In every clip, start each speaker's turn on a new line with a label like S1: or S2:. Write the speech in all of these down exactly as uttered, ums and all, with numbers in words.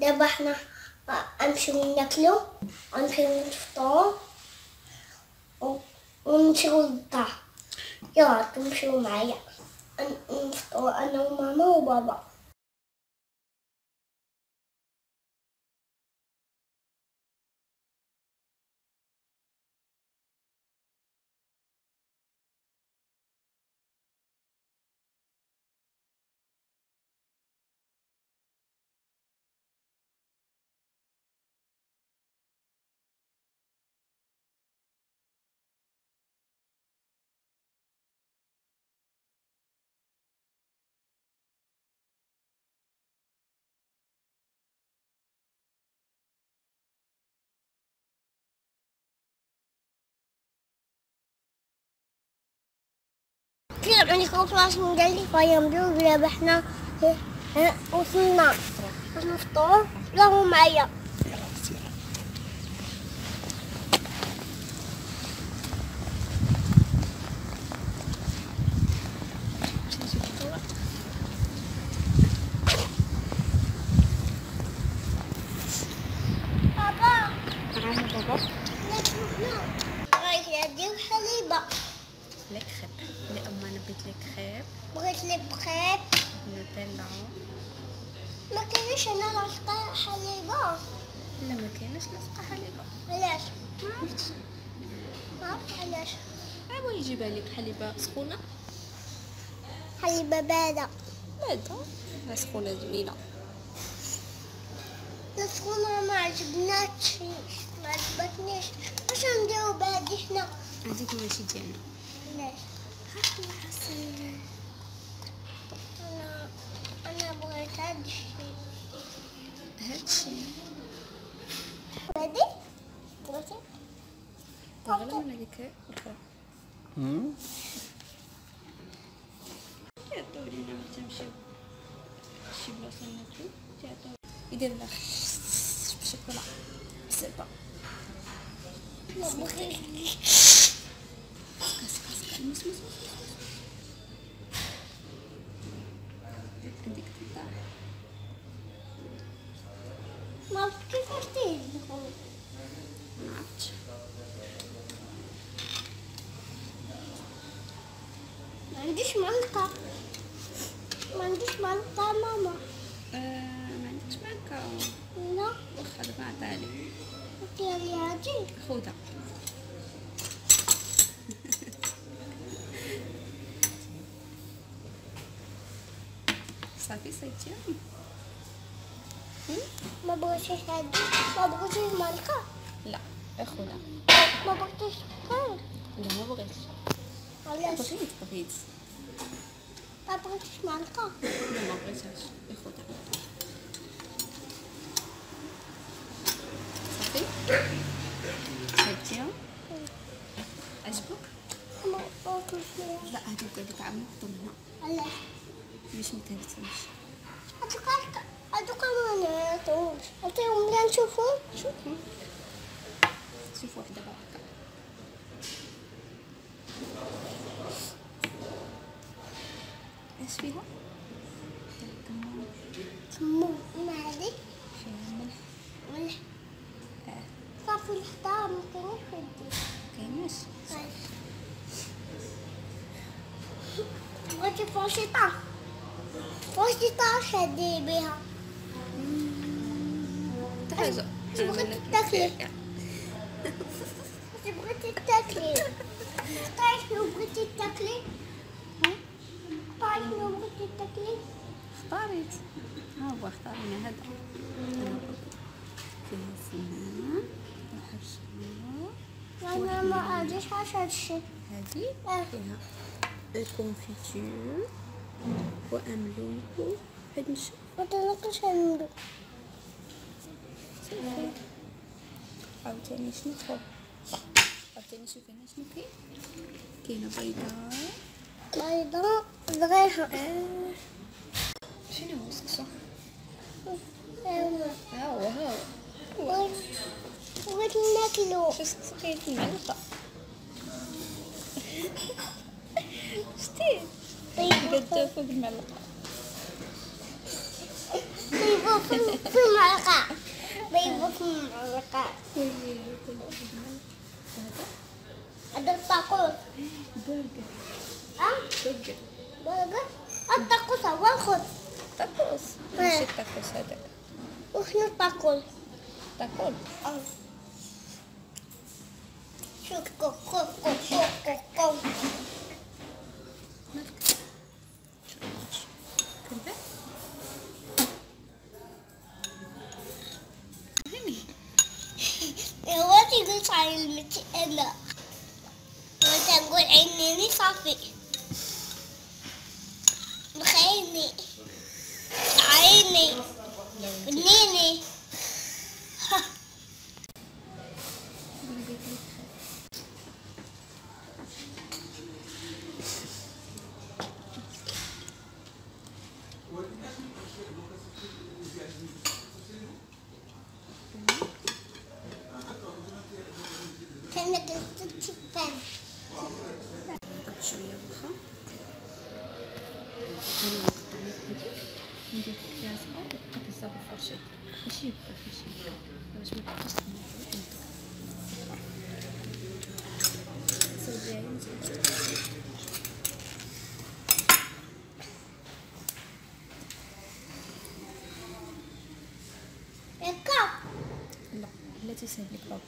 S1: دابا حنا غنمشيو ناكلو غنمشيو نفطرو ونمشيو للدار. يلا تمشيو معايا نفطرو انا وماما وبابا. كيف عندي خلاص ندير فيمدو دابا حنا وصلنا باش نفطرو. يلا معايا. بابا
S2: معانا بابا
S1: بغيت ندير حليبة.
S2: لي كريب اللي أما نبيت لي كريب
S1: بغيت لي بخيب
S2: نوتيلا.
S1: ما كاينش هنا لاصقة حليبة.
S2: لا ما كايناش لاصقة حليبة.
S1: علاش؟
S2: ما عرفتش.
S1: ما عرفت علاش.
S2: ايوا يجيبها لك حليبة سخونة.
S1: حليبة باردة.
S2: باردة لا سخونة زوينة.
S1: لا سخونة ما عجبناش ما عجبتنيش. واش نديرو بهادي حنا؟
S2: هذيك ماشي ديالنا.
S1: علاش؟
S2: هاك العسل.
S1: انا انا بغيت هادشي.
S2: هادشي
S1: هادي بغيتي؟
S2: تغلى من هذيك الأخرى. تعطيو لينا باش نمشيو شي بلاصة ناكلو. تعطيو يدير لنا بالشوكولا بالسلطة.
S1: ما بغيتش.
S2: كاس كاس مس مس مس هذيك تطاح.
S1: ما عرفت كيفاش تيجي.
S2: ما عرفتش.
S1: ما عنديش معلقة. ما عنديش معلقة ماما.
S2: آه ما عندكش معلقة.
S1: لا
S2: واخا دابا نعطيها لك.
S1: ديري هادي.
S2: خذها. صافي صيتيها.
S1: ما بغيتيش هادي. ما بغيتيش معلقة.
S2: لا خذها.
S1: ما بغيتيش خير.
S2: لا ما بغيتش.
S1: علاش؟
S2: بغيت بغيت.
S1: ما بغيتيش معلقة.
S2: لا ما بغيتهاش. خذها. صافي صيتيها. عجبك؟
S1: ما بغيتيش.
S2: لا هذوك هذوك عاود نحطو هنا
S1: علاش؟
S2: باش متهرسوش.
S1: هادوك هادوك ما نعطيهمش. نعطيهم لا نشوفهم.
S2: شوفوا شوف وحده هكا. اش فيها؟ كمون.
S1: كمون. ما هادي
S2: فيها ملح.
S1: ملح.
S2: اه
S1: صافي الحدا ما كاينش هادي.
S2: كايناش.
S1: بغيتي فوشيطة. فوشيطة اش هادي بيها؟
S2: حاجة
S1: اش بغيتي تاكلي؟ اش بغيتي تاكلي؟ اختاري شنو بغيتي تاكلي؟ اختاري شنو بغيتي تاكلي؟
S2: اختاريت. ها هو اختارينا هذا. فيها السنان وحرشة.
S1: انا ما عادش عارفة هادشي.
S2: هذه
S1: اه.
S2: فيها الكونفيتور وأملوه. هاد نشوف.
S1: متناكلش هندو.
S2: صافي. عاوتاني شنو فوق؟ عاوتاني شوفي هنا شنو كاين. كاينه بيضاء.
S1: بيضاء صغيرة.
S2: آه. شنو هو سكسو؟
S1: ايوا
S2: ها هو ها هو.
S1: بغيت ناكلو.
S2: شو سكسو كاين في المعلقة. شتي؟
S1: طيب
S2: قد فوق المعلقة.
S1: طيب بيبو في في المعلقة. بيبو في المعلقة. هذا الطاقوس.
S2: برجر.
S1: اه
S2: برجر.
S1: برجر. الطاقوس هو الخبز.
S2: تاكوس. مش التاكوس هذاك.
S1: وشنو الطاقوس؟
S2: تاكل.
S1: اه شوف كو كو كو كو كو.
S2: كذا.
S1: هو تقول صاير المتي أنا وتقول عينيني صافي مخيني عيني بنيني كانك تتفهم
S2: شوية بخا. ندير فيها صغار وتحط بالفرشة. ماشي يبقى ماشي باش ما تبقاش
S1: الكاب.
S2: لا لا تسهل لك بابا.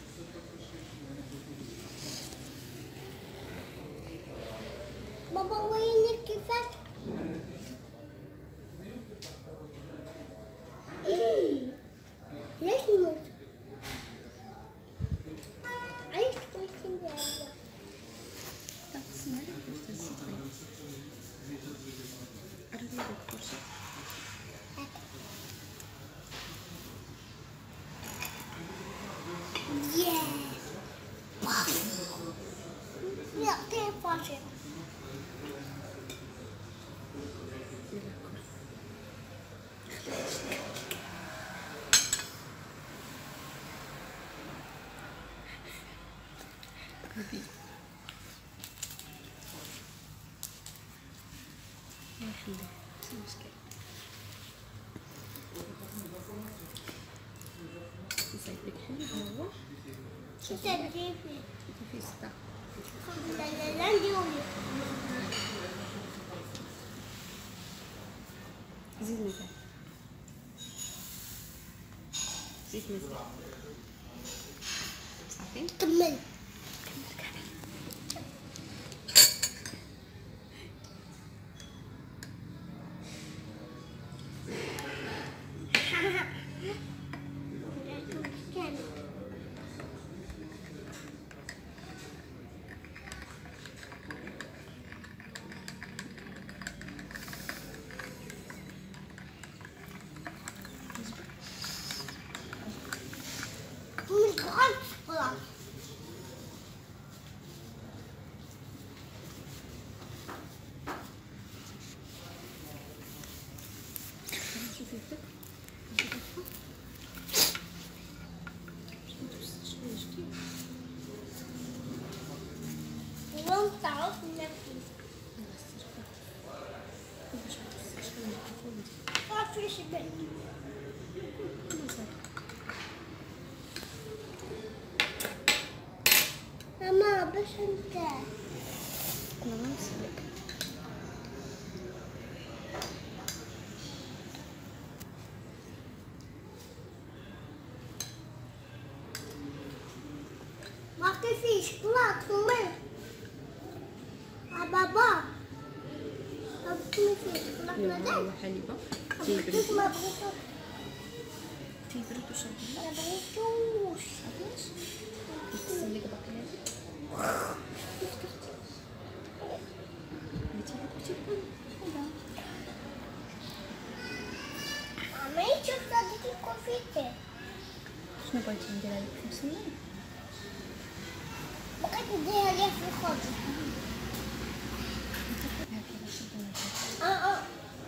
S1: بابا وينك كيفك؟ ليش موت؟ عايز تمشي بعيد.
S2: تقسمها لك وتزيد عرضي بالفرشة.
S1: لا كيف فاشل.
S2: هذي ما يخليه مش مشكل. يسعد لك حلو هو.
S1: شو تدري فيه؟
S2: في ستة.
S1: لا لا لا نديرولي.
S2: زيد مزال. زيد مزال. صافي.
S1: كمل. خلاص.
S2: شوفي يدك.
S1: اليوم تعرف نفسي. ما في شيء. ماما بس انت.
S2: أنا ما نسلك.
S1: ما في شوكولاتة كمان. بابا. ما في شوكولاتة.
S2: يلا حليبة.
S1: بس ما بغيتوش.
S2: تيبرد وشرب.
S1: ما بغيتوش.
S2: علاش؟ نسلك باقي هذه.
S1: ما يشوف هذيك الكوفيتة.
S2: شنو بغيتي نديرها لك في مسنن؟
S1: بغيت نديرها ليها في الخبز. اه اه.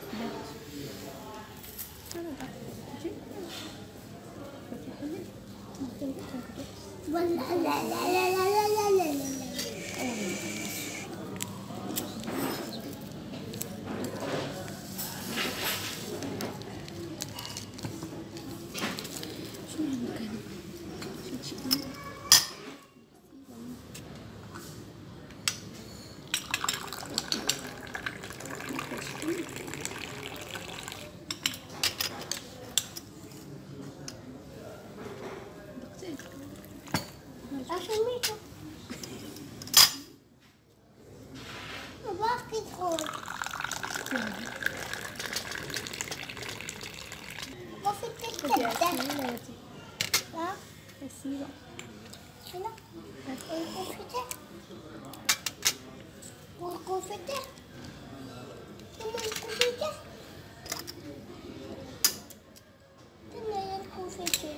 S1: ولا لا لا لا لا لا لا لا. أشميته باقي تقول وفي التكتة ها؟
S2: بسيطة.
S1: هنا والكوفتة والكوفتة والكوفتة هنا هي الكوفتة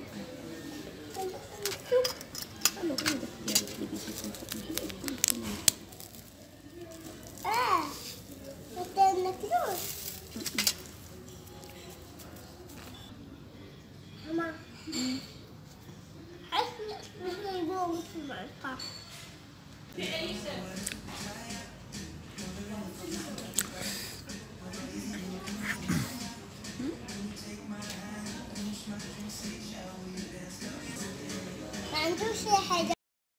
S1: اه بدنا ناكلوه ماما حسنا مثل يقوم في المعركة ما عندوش حاجة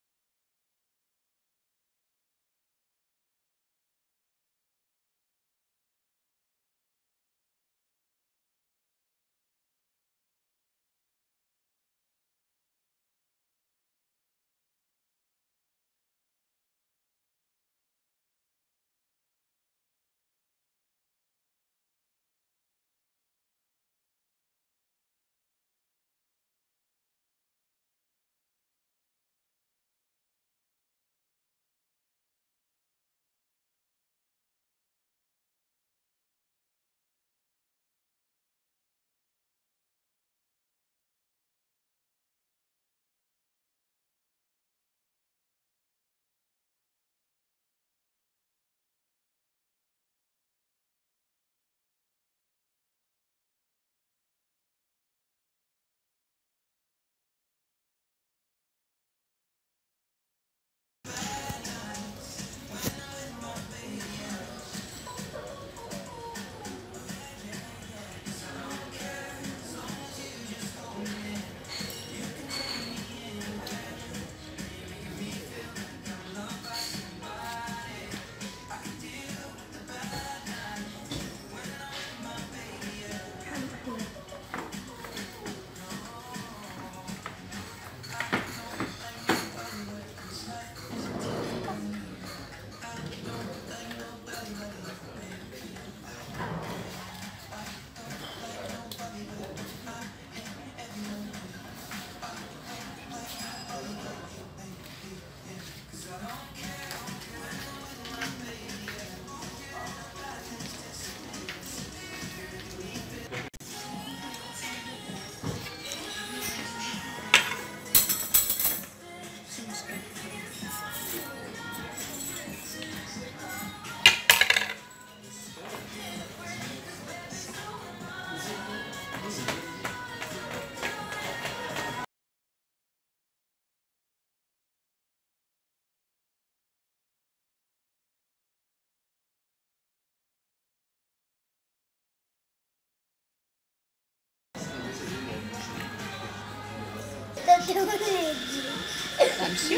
S2: امشي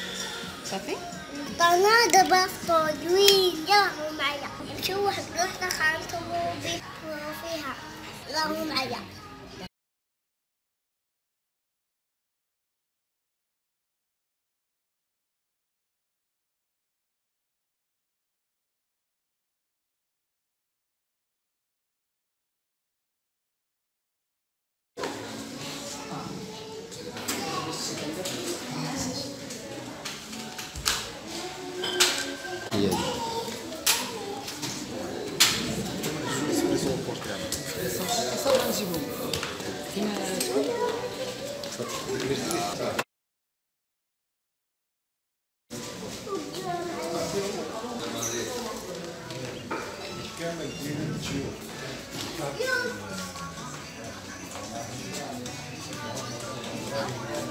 S2: صافي.
S1: طنادة بفطر وياهم معايا نشوح بروح دخلت فيها لهم معايا
S3: كامل